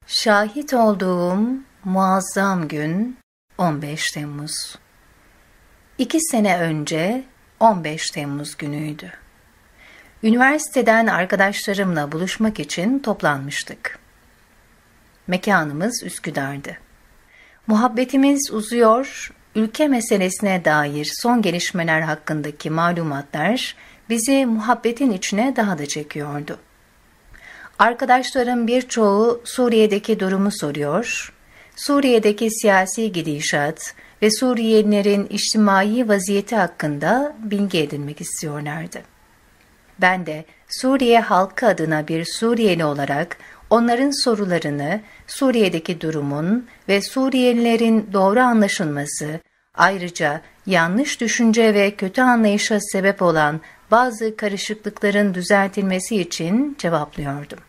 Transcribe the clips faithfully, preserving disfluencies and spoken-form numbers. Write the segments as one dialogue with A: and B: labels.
A: Şahit olduğum muazzam gün on beş Temmuz. İki sene önce on beş Temmuz günüydü. Üniversiteden arkadaşlarımla buluşmak için toplanmıştık. Mekanımız Üsküdar'dı. Muhabbetimiz uzuyor, ülke meselesine dair son gelişmeler hakkındaki malumatlar bizi muhabbetin içine daha da çekiyordu. Arkadaşlarım birçoğu Suriye'deki durumu soruyor, Suriye'deki siyasi gidişat ve Suriyelilerin içtimai vaziyeti hakkında bilgi edinmek istiyorlardı. Ben de Suriye halkı adına bir Suriyeli olarak onların sorularını Suriye'deki durumun ve Suriyelilerin doğru anlaşılması, ayrıca yanlış düşünce ve kötü anlayışa sebep olan bazı karışıklıkların düzeltilmesi için cevaplıyordum.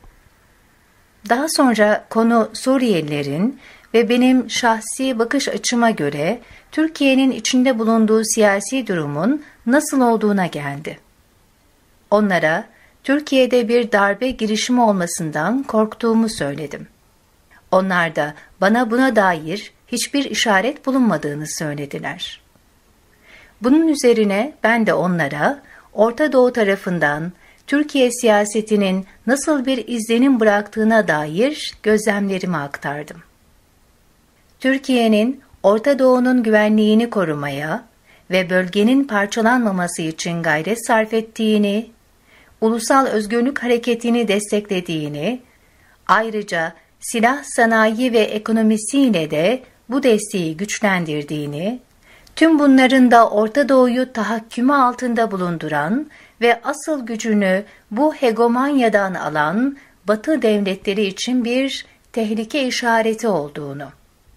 A: Daha sonra konu Suriyelilerin ve benim şahsi bakış açıma göre Türkiye'nin içinde bulunduğu siyasi durumun nasıl olduğuna geldi. Onlara Türkiye'de bir darbe girişimi olmasından korktuğumu söyledim. Onlar da bana buna dair hiçbir işaret bulunmadığını söylediler. Bunun üzerine ben de onlara Orta Doğu tarafından Türkiye siyasetinin nasıl bir izlenim bıraktığına dair gözlemlerimi aktardım. Türkiye'nin Orta Doğu'nun güvenliğini korumaya ve bölgenin parçalanmaması için gayret sarf ettiğini, ulusal özgürlük hareketini desteklediğini, ayrıca silah sanayi ve ekonomisiyle de bu desteği güçlendirdiğini, tüm bunların da Orta Doğu'yu tahakkümü altında bulunduran ve asıl gücünü bu hegemonyadan alan Batı devletleri için bir tehlike işareti olduğunu.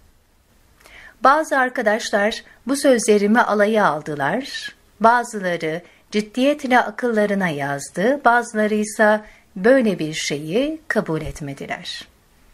A: Bazı arkadaşlar bu sözlerimi alaya aldılar, bazıları ciddiyetle akıllarına yazdı, bazıları ise böyle bir şeyi kabul etmediler.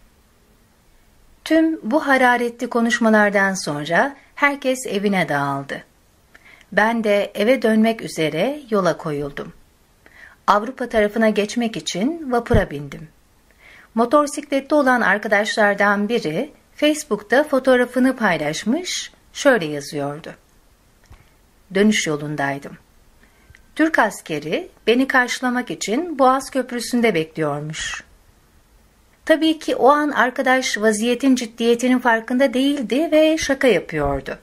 A: Tüm bu hararetli konuşmalardan sonra herkes evine dağıldı. Ben de eve dönmek üzere yola koyuldum. Avrupa tarafına geçmek için vapura bindim. Motorsikletli olan arkadaşlardan biri Facebook'ta fotoğrafını paylaşmış, şöyle yazıyordu. Dönüş yolundaydım. Türk askeri beni karşılamak için Boğaz Köprüsü'nde bekliyormuş. Tabii ki o an arkadaş vaziyetin ciddiyetinin farkında değildi ve şaka yapıyordu.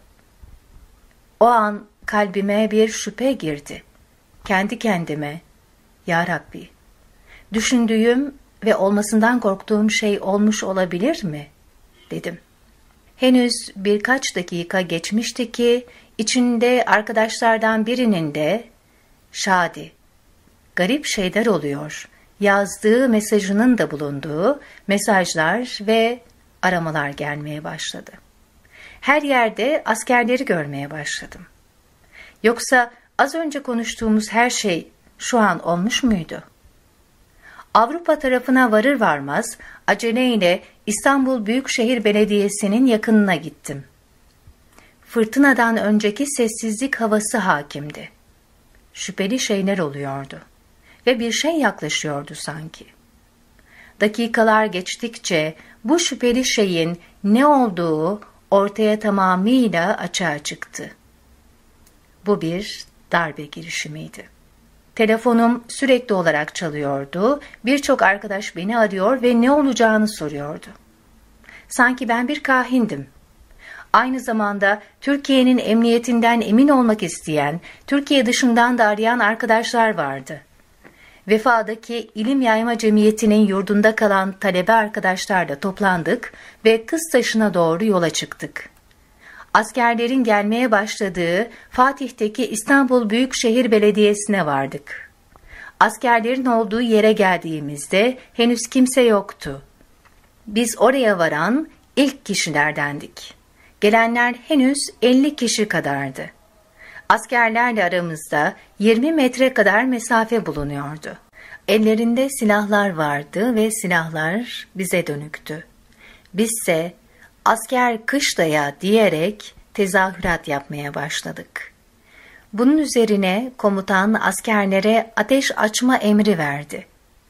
A: O an kalbime bir şüphe girdi. Kendi kendime, Ya Rabbi, düşündüğüm ve olmasından korktuğum şey olmuş olabilir mi? Dedim. Henüz birkaç dakika geçmişti ki içinde arkadaşlardan birinin de Şadi, garip şeyler oluyor, yazdığı mesajının da bulunduğu mesajlar ve aramalar gelmeye başladı. Her yerde askerleri görmeye başladım. Yoksa az önce konuştuğumuz her şey şu an olmuş muydu? Avrupa tarafına varır varmaz aceleyle İstanbul Büyükşehir Belediyesi'nin yakınına gittim. Fırtınadan önceki sessizlik havası hakimdi. Şüpheli şeyler oluyordu ve bir şey yaklaşıyordu sanki. Dakikalar geçtikçe bu şüpheli şeyin ne olduğu ortaya tamamıyla açığa çıktı. Bu bir darbe girişimiydi. Telefonum sürekli olarak çalıyordu, birçok arkadaş beni arıyor ve ne olacağını soruyordu. Sanki ben bir kahindim. Aynı zamanda Türkiye'nin emniyetinden emin olmak isteyen, Türkiye dışından da arayan arkadaşlar vardı. Vefa'daki İlim Yayma Cemiyeti'nin yurdunda kalan talebe arkadaşlarla toplandık ve Kıztaşı'na doğru yola çıktık. Askerlerin gelmeye başladığı Fatih'teki İstanbul Büyükşehir Belediyesi'ne vardık. Askerlerin olduğu yere geldiğimizde henüz kimse yoktu. Biz oraya varan ilk kişilerdendik. Gelenler henüz elli kişi kadardı. Askerlerle aramızda yirmi metre kadar mesafe bulunuyordu. Ellerinde silahlar vardı ve silahlar bize dönüktü. Bizse asker kışlaya diyerek tezahürat yapmaya başladık. Bunun üzerine komutan askerlere ateş açma emri verdi.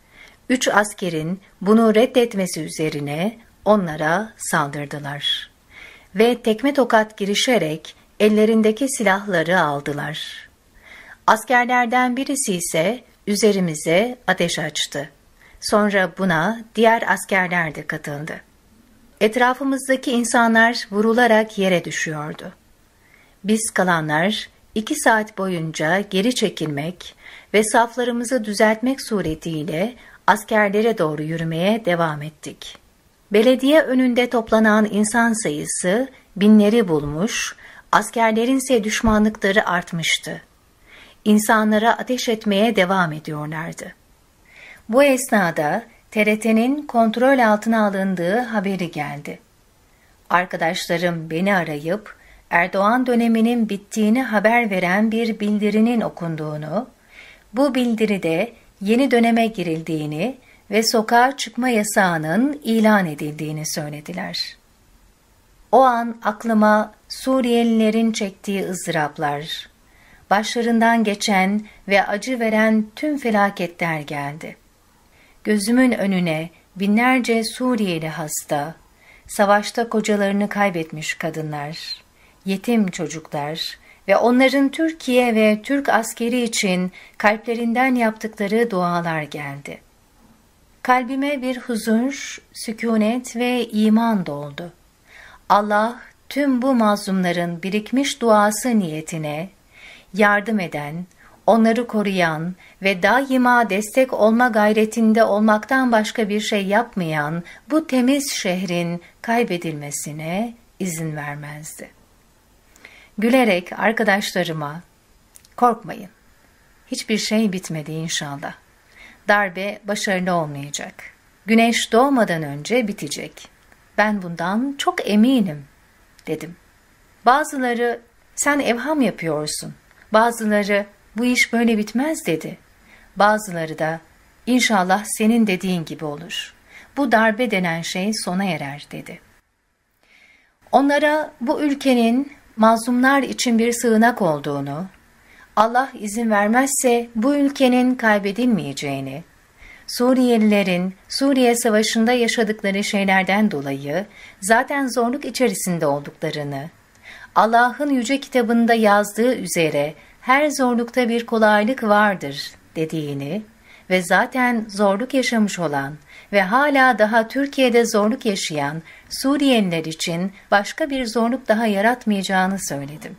A: Üç askerin bunu reddetmesi üzerine onlara saldırdılar. Ve tekme tokat girişerek ellerindeki silahları aldılar. Askerlerden birisi ise üzerimize ateş açtı. Sonra buna diğer askerler de katıldı. Etrafımızdaki insanlar vurularak yere düşüyordu. Biz kalanlar iki saat boyunca geri çekilmek ve saflarımızı düzeltmek suretiyle askerlere doğru yürümeye devam ettik. Belediye önünde toplanan insan sayısı binleri bulmuş, askerlerin ise düşmanlıkları artmıştı. İnsanlara ateş etmeye devam ediyorlardı. Bu esnada T R T'nin kontrol altına alındığı haberi geldi. Arkadaşlarım beni arayıp Erdoğan döneminin bittiğini haber veren bir bildirinin okunduğunu, bu bildiride yeni döneme girildiğini ve sokağa çıkma yasağının ilan edildiğini söylediler. O an aklıma Suriyelilerin çektiği ızdıraplar, başlarından geçen ve acı veren tüm felaketler geldi. Gözümün önüne binlerce Suriyeli hasta, savaşta kocalarını kaybetmiş kadınlar, yetim çocuklar ve onların Türkiye ve Türk askeri için kalplerinden yaptıkları dualar geldi. Kalbime bir huzur, sükûnet ve iman doldu. Allah tüm bu mazlumların birikmiş duası niyetine yardım eden, onları koruyan ve daima destek olma gayretinde olmaktan başka bir şey yapmayan bu temiz şehrin kaybedilmesine izin vermezdi. Gülerek arkadaşlarıma, korkmayın, hiçbir şey bitmedi inşallah. Darbe başarılı olmayacak. Güneş doğmadan önce bitecek. Ben bundan çok eminim, dedim. Bazıları, sen evham yapıyorsun. Bazıları, bu iş böyle bitmez dedi. Bazıları da, inşallah senin dediğin gibi olur. Bu darbe denen şey sona erer, dedi. Onlara bu ülkenin mazlumlar için bir sığınak olduğunu, Allah izin vermezse bu ülkenin kaybedilmeyeceğini, Suriyelilerin Suriye Savaşı'nda yaşadıkları şeylerden dolayı zaten zorluk içerisinde olduklarını, Allah'ın yüce kitabında yazdığı üzere her zorlukta bir kolaylık vardır dediğini ve zaten zorluk yaşamış olan ve hala daha Türkiye'de zorluk yaşayan Suriyeliler için başka bir zorluk daha yaratmayacağını söyledim.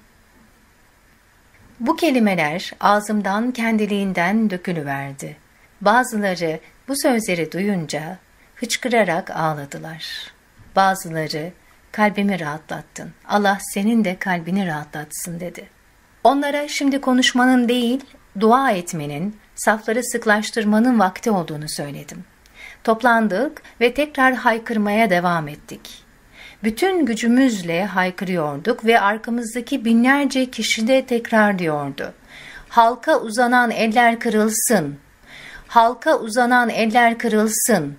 A: Bu kelimeler ağzımdan kendiliğinden dökülüverdi. Bazıları bu sözleri duyunca hıçkırarak ağladılar. Bazıları, kalbimi rahatlattın, Allah senin de kalbini rahatlatsın, dedi. Onlara şimdi konuşmanın değil, dua etmenin, safları sıklaştırmanın vakti olduğunu söyledim. Toplandık ve tekrar haykırmaya devam ettik. Bütün gücümüzle haykırıyorduk ve arkamızdaki binlerce kişi de tekrarlıyordu. Halka uzanan eller kırılsın, halka uzanan eller kırılsın.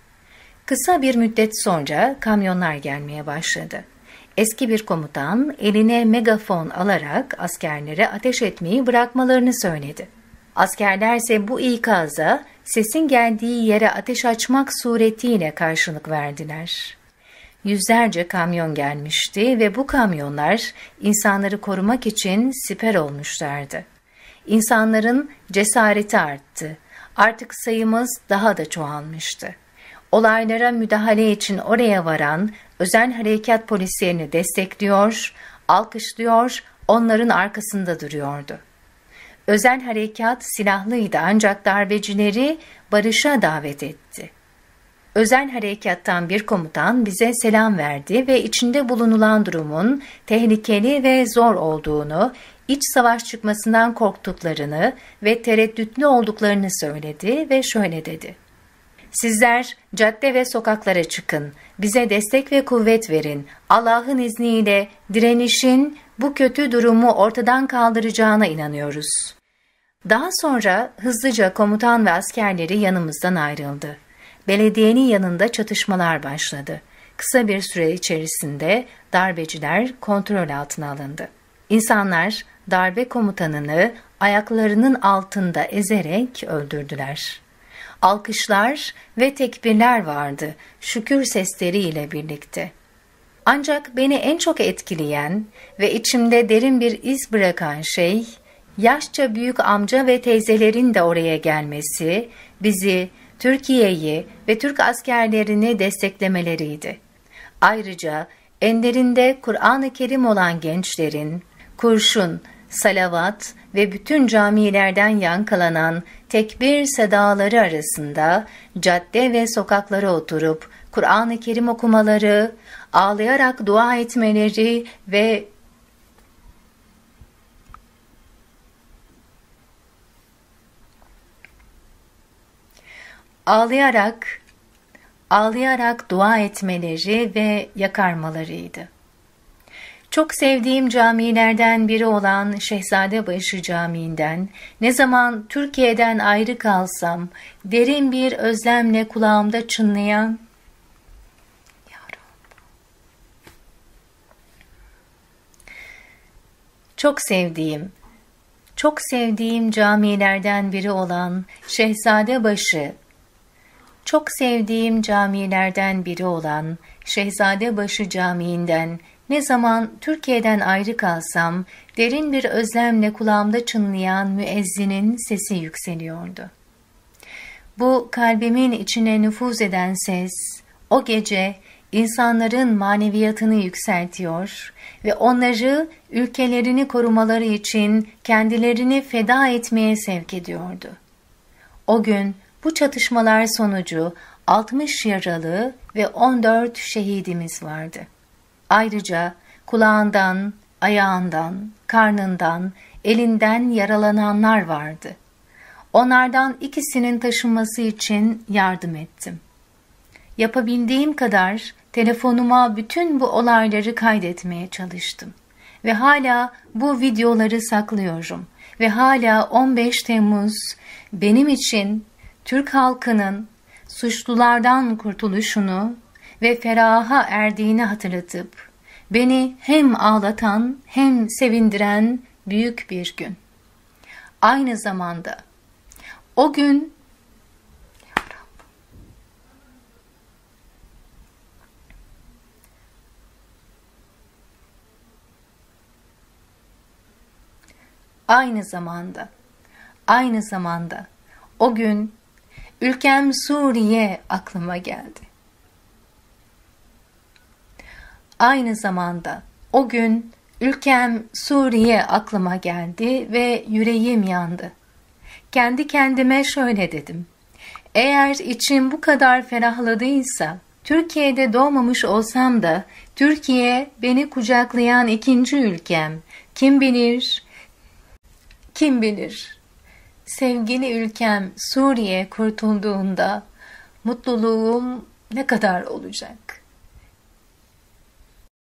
A: Kısa bir müddet sonra kamyonlar gelmeye başladı. Eski bir komutan eline megafon alarak askerlere ateş etmeyi bırakmalarını söyledi. Askerlerse bu ikaza sesin geldiği yere ateş açmak suretiyle karşılık verdiler. Yüzlerce kamyon gelmişti ve bu kamyonlar insanları korumak için siper olmuşlardı. İnsanların cesareti arttı. Artık sayımız daha da çoğalmıştı. Olaylara müdahale için oraya varan özel harekat polislerini destekliyor, alkışlıyor, onların arkasında duruyordu. Özel harekat silahlıydı ancak darbecileri barışa davet etti. Özel harekattan bir komutan bize selam verdi ve içinde bulunulan durumun tehlikeli ve zor olduğunu, iç savaş çıkmasından korktuklarını ve tereddütlü olduklarını söyledi ve şöyle dedi. Sizler cadde ve sokaklara çıkın, bize destek ve kuvvet verin. Allah'ın izniyle direnişin bu kötü durumu ortadan kaldıracağına inanıyoruz. Daha sonra hızlıca komutan ve askerleri yanımızdan ayrıldı. Belediyenin yanında çatışmalar başladı. Kısa bir süre içerisinde darbeciler kontrol altına alındı. İnsanlar darbe komutanını ayaklarının altında ezerek öldürdüler. Alkışlar ve tekbirler vardı, şükür sesleriyle birlikte. Ancak beni en çok etkileyen ve içimde derin bir iz bırakan şey, yaşça büyük amca ve teyzelerin de oraya gelmesi, bizi, Türkiye'yi ve Türk askerlerini desteklemeleriydi. Ayrıca enlerinde Kur'an-ı Kerim olan gençlerin, kurşun, salavat ve bütün camilerden yankılanan tekbir sedaları arasında cadde ve sokaklara oturup Kur'an-ı Kerim okumaları, ağlayarak dua etmeleri ve ağlayarak ağlayarak dua etmeleri ve yakarmalarıydı. Çok sevdiğim camilerden biri olan Şehzadebaşı Camii'nden ne zaman Türkiye'den ayrı kalsam derin bir özlemle kulağımda çınlayan çok sevdiğim çok sevdiğim camilerden biri olan Şehzadebaşı Çok sevdiğim camilerden biri olan Şehzadebaşı Camii'nden ne zaman Türkiye'den ayrı kalsam derin bir özlemle kulağımda çınlayan müezzinin sesi yükseliyordu. Bu kalbimin içine nüfuz eden ses o gece insanların maneviyatını yükseltiyor ve onları ülkelerini korumaları için kendilerini feda etmeye sevk ediyordu. O gün bu çatışmalar sonucu altmış yaralı ve on dört şehidimiz vardı. Ayrıca kulağından, ayağından, karnından, elinden yaralananlar vardı. Onlardan ikisinin taşınması için yardım ettim. Yapabildiğim kadar telefonuma bütün bu olayları kaydetmeye çalıştım. Ve hala bu videoları saklıyorum. Ve hala on beş Temmuz benim için Türk halkının suçlulardan kurtuluşunu ve feraha erdiğini hatırlatıp beni hem ağlatan hem sevindiren büyük bir gün. Aynı zamanda o gün aynı zamanda aynı zamanda o gün ülkem Suriye aklıma geldi. Aynı zamanda o gün ülkem Suriye aklıma geldi ve yüreğim yandı. Kendi kendime şöyle dedim. Eğer içim bu kadar ferahladıysa, Türkiye'de doğmamış olsam da Türkiye beni kucaklayan ikinci ülkem. Kim bilir, kim bilir. Sevgili ülkem Suriye kurtulduğunda mutluluğum ne kadar olacak?